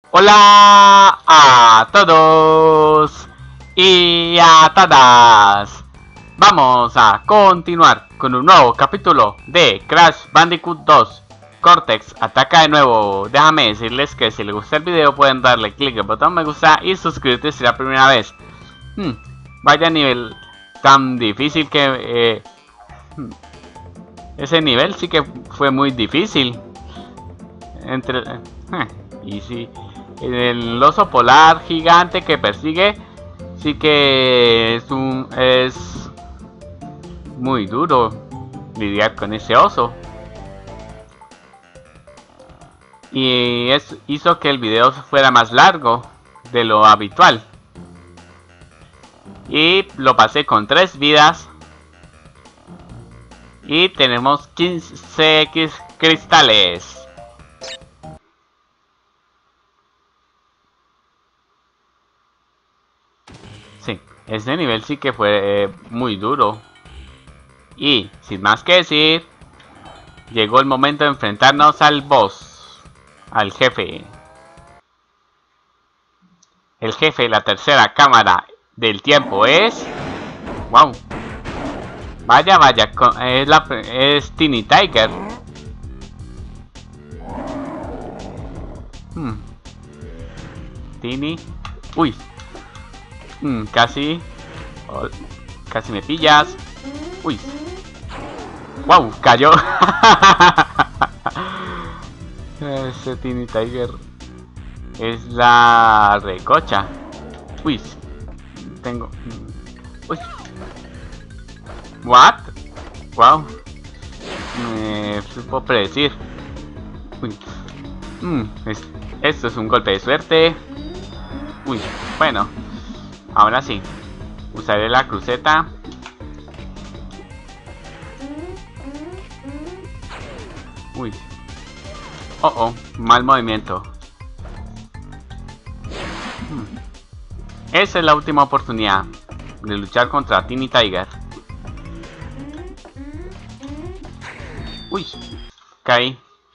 Hola a todos y a todas. Vamos a continuar con un nuevo capítulo de Crash Bandicoot 2. Cortex ataca de nuevo. Déjame decirles que si les gusta el video pueden darle clic al botón me gusta y suscribirte si es la primera vez. Vaya nivel tan difícil que... ese nivel sí que fue muy difícil. Y sí, el oso polar gigante que persigue sí que es muy duro lidiar con ese oso. Y hizo que el video fuera más largo de lo habitual. Y lo pasé con 3 vidas. Y tenemos 15 cristales. Sí, este nivel sí que fue muy duro. Y sin más que decir, llegó el momento de enfrentarnos al boss, al jefe. El jefe de la tercera cámara del tiempo es... ¡Wow! Vaya, es Tiny Tiger. Tiny... Uy. Casi me pillas. Uy. ¡Wow! Cayó. Ese Tiny Tiger es la recocha. Uy. Tengo... Uy. What? Wow. Me supo predecir. Uy. Esto es un golpe de suerte. Uy. Bueno. Ahora sí. Usaré la cruceta. Uy. Oh, mal movimiento. Esa es la última oportunidad de luchar contra Tiny Tiger. Uy, caí.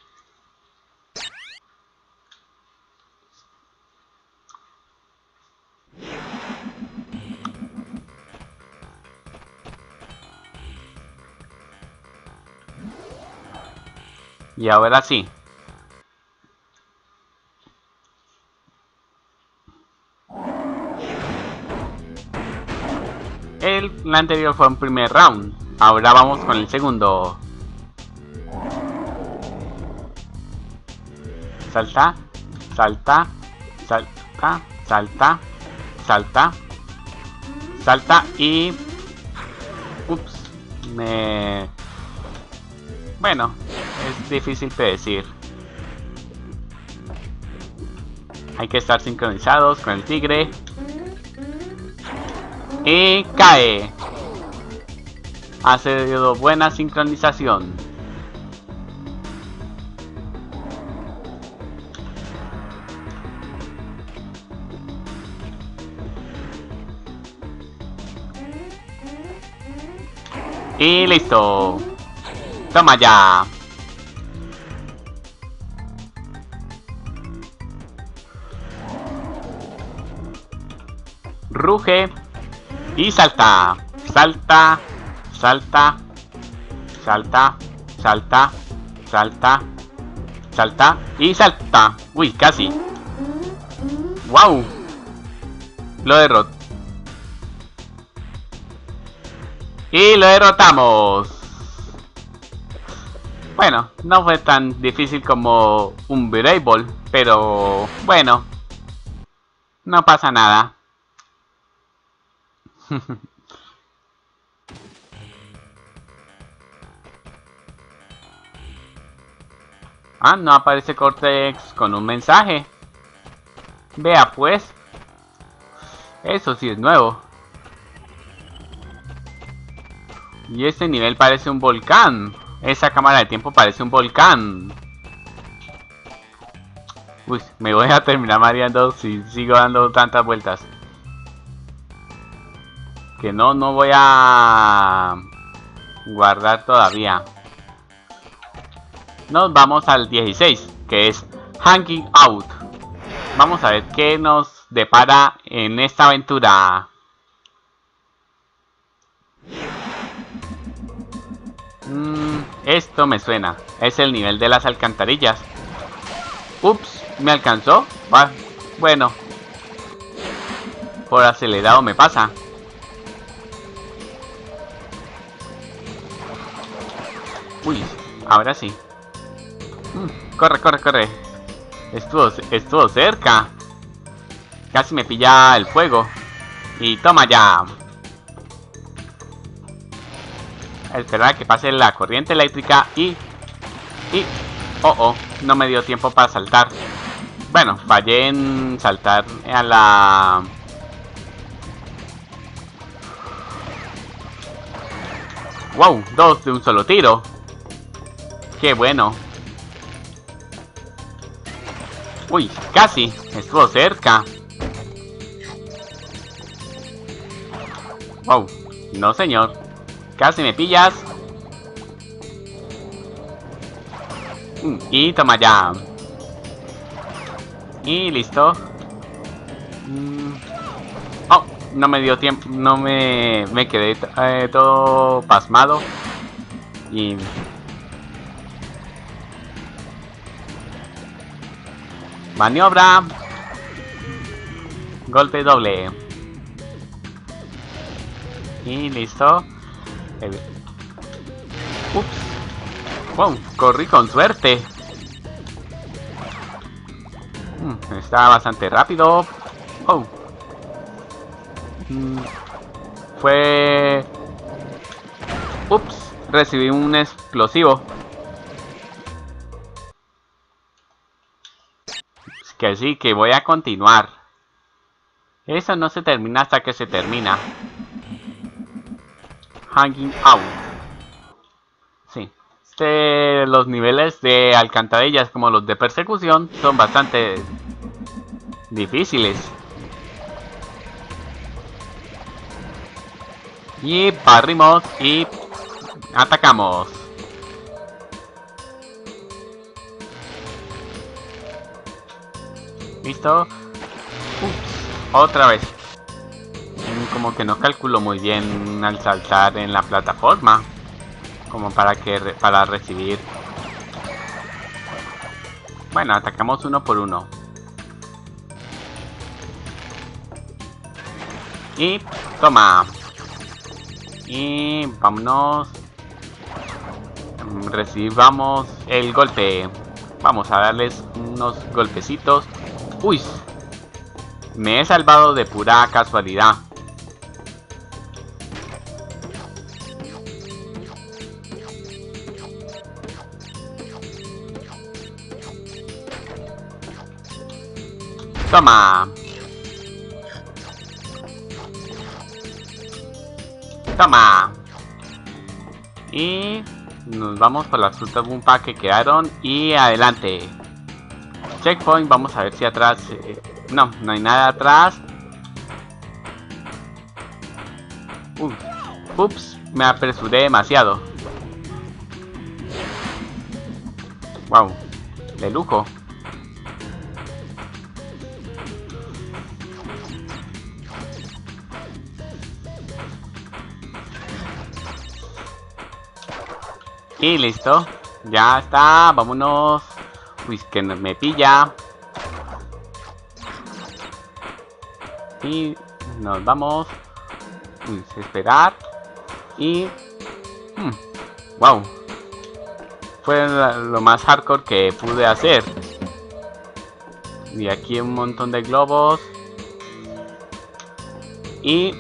Y ahora sí. El anterior fue un primer round. Ahora vamos con el segundo. Salta, salta, salta, salta, salta, salta y... Ups, Bueno, es difícil predecir. Hay que estar sincronizados con el tigre. Y cae. Ha sido buena sincronización. Y listo. Toma ya. Ruge. Y salta. Salta. Salta. Salta. Salta. Salta. Salta. Y salta. Uy, casi. Wow. Lo derroto. Y lo derrotamos. Bueno, no fue tan difícil como un Unbreakable, pero bueno, no pasa nada. Ah, no aparece Cortex con un mensaje. Vea pues. Eso sí es nuevo. Y este nivel parece un volcán. Esa cámara de tiempo parece un volcán. Uy, me voy a terminar mareando si sigo dando tantas vueltas. Que no voy a guardar todavía. Nos vamos al 16, que es Hanging Out. Vamos a ver qué nos depara en esta aventura. Esto me suena. Es el nivel de las alcantarillas. Ups, ¿me alcanzó? Bueno, por acelerado me pasa. Uy, ahora sí. Corre, corre, corre. Estuvo cerca. Casi me pilla el fuego. Y toma ya. Esperar a que pase la corriente eléctrica y... Oh, no me dio tiempo para saltar. Bueno, fallé en saltar a la... ¡Wow! 2 de un solo tiro. ¡Qué bueno! ¡Uy! ¡Casi! Estuvo cerca. ¡Wow! No, señor. Casi me pillas. Y toma ya. Y listo. Oh, no me dio tiempo. No me quedé todo pasmado. Y... maniobra. Golpe doble. Y listo. Ups. Wow, corrí con suerte. Está bastante rápido. Oh. Fue... Ups, recibí un explosivo. Es que sí, que voy a continuar. Eso no se termina hasta que se termina. Hanging out. Sí. Los niveles de alcantarillas como los de persecución son bastante difíciles. Y barrimos y atacamos. ¿Listo? Ups, otra vez. Como que no calculo muy bien al saltar en la plataforma. Como para recibir. Bueno, atacamos uno por uno. Y toma. Y vámonos. Recibamos el golpe. Vamos a darles unos golpecitos. Uy, me he salvado de pura casualidad. Toma. Toma. Y nos vamos por las frutas Bumpa que quedaron. Y adelante. Checkpoint, vamos a ver si atrás... no, no hay nada atrás. Ups, me apresuré demasiado. Wow, de lujo. Y listo, ya está, vámonos. Uy, que me pilla. Y nos vamos. Uy, esperar. Y... wow. Fue lo más hardcore que pude hacer. Y aquí un montón de globos. Y...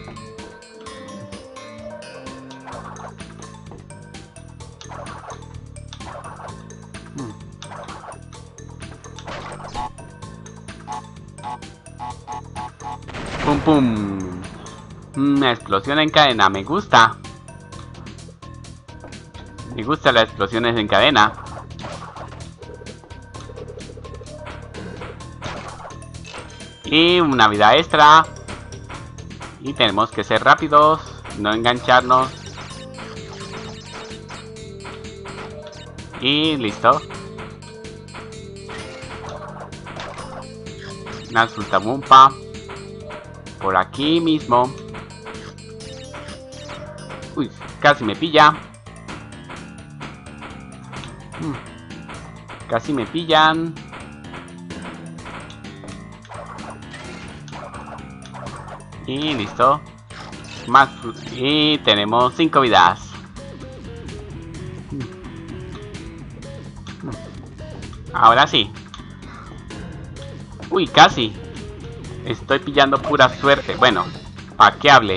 pum pum. Una explosión en cadena, me gusta. Me gustan las explosiones en cadena. Y una vida extra. Y tenemos que ser rápidos, no engancharnos. Y listo. Una Sultamumpa. Por aquí mismo. Uy, casi me pilla. Casi me pillan. Y listo. Más. Y tenemos 5 vidas. Ahora sí. Uy, casi. Estoy pillando pura suerte. Bueno, ¿para qué hable?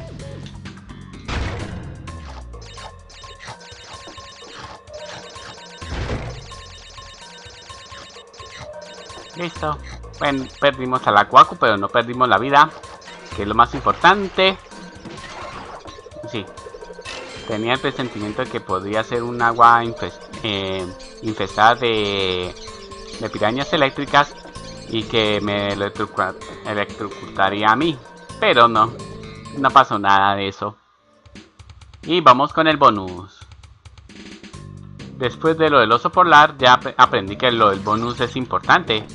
Listo. Bueno, perdimos a la Quaku, pero no perdimos la vida, que es lo más importante. Sí. Tenía el presentimiento de que podría ser un agua infestada de pirañas eléctricas y que me electrocutaría a mí. Pero no pasó nada de eso. Y vamos con el bonus. Después de lo del oso polar, ya aprendí que lo del bonus es importante.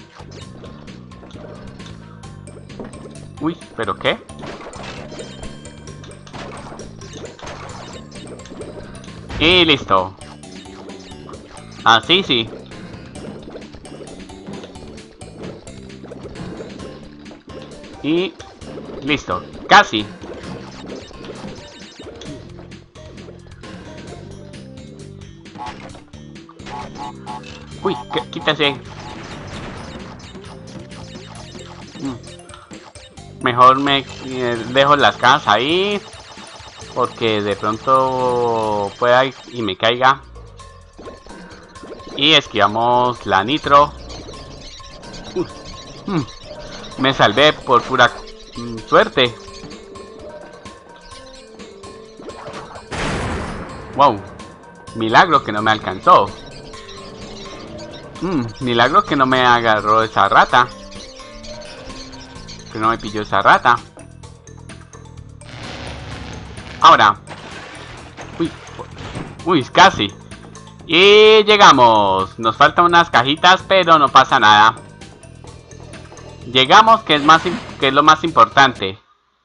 Uy, ¿pero qué? Y listo. Así sí. Y listo. Casi. Uy, quítase. Mejor me dejo las cajas ahí, porque de pronto pueda y me caiga. Y esquivamos la nitro. Me salvé por pura suerte. Wow. Milagro que no me alcanzó. Milagro que no me agarró esa rata. Que no me pilló esa rata. Ahora. Uy, casi. Y llegamos. Nos faltan unas cajitas, pero no pasa nada. Llegamos, que es lo más importante.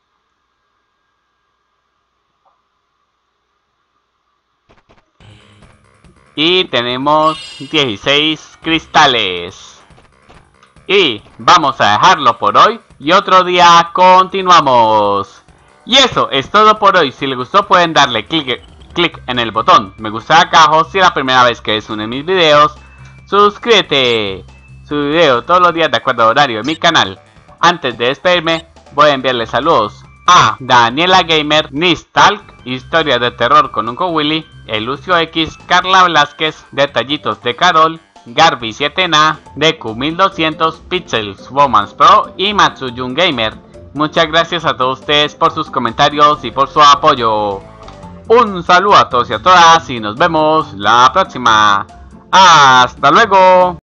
Y tenemos 16 cristales. Y vamos a dejarlo por hoy. Y otro día continuamos. Y eso es todo por hoy. Si les gustó pueden darle clic en el botón me gusta acá abajo. Si es la primera vez que ves uno de mis videos, suscríbete. Subo video todos los días de acuerdo al horario de mi canal. Antes de despedirme, voy a enviarle saludos a Daniela Gamer, Nistalk, Historias de Terror con Unco Willy, Elucio X, Carla Velázquez, Detallitos de Carol, Garby 7na, Deku 1200, Pixels Womans Pro y Matsuyun Gamer. Muchas gracias a todos ustedes por sus comentarios y por su apoyo. Un saludo a todos y a todas y nos vemos la próxima. ¡Hasta luego!